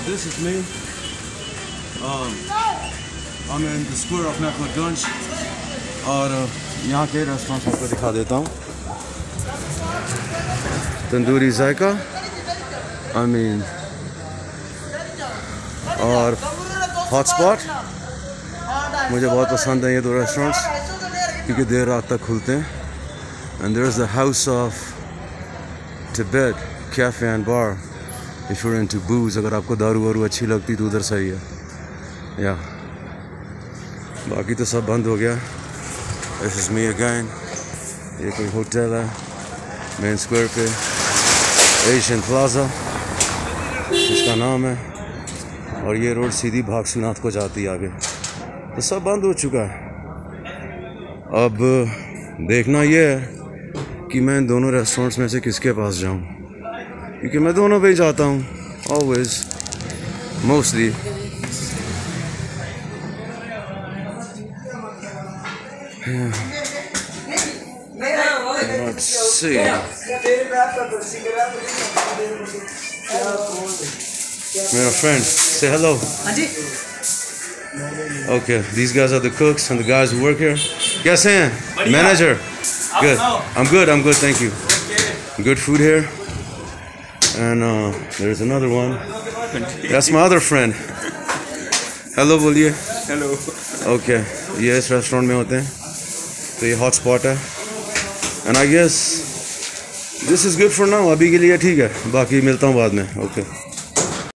this is me. I'm in the square of Naqadganj और यहाँ के रेस्टोरेंट आपको दिखा देता हूँ. तंदूरी जायका, और हॉटस्पॉट. मुझे बहुत पसंद है ये दो रेस्टोरेंट्स क्योंकि देर रात तक खुलते हैं. And there is the house of Tibet cafe and bar if you are into booze. अगर आपको दारू वारू अच्छी लगती तो उधर सही है. या बाकी तो सब बंद हो गया. This is me again. ये कोई होटल है मेन स्क्वायर पे, एशियन प्लाजा इसका नाम है. और ये रोड सीधी भागसूनाथ को जाती है आगे. तो सब बंद हो चुका है. अब देखना ये है कि मैं इन दोनों रेस्टोरेंट्स में से किसके पास जाऊं, क्योंकि मैं दोनों पे ही जाता हूं always, mostly. Let's see. My friend, say hello. Okay, these guys are the cooks and the guys who work here. कैसे हैं? Manager. Good. I'm good. Thank you. Good food here. And there's another one. That's my other friend. Hello बोलिए. Hello. Okay, ये इस restaurant में होते हैं. तो ये हॉट स्पॉट है. And I guess this is good for now. अभी के लिए ठीक है. बाकी मिलता हूँ बाद में. Okay.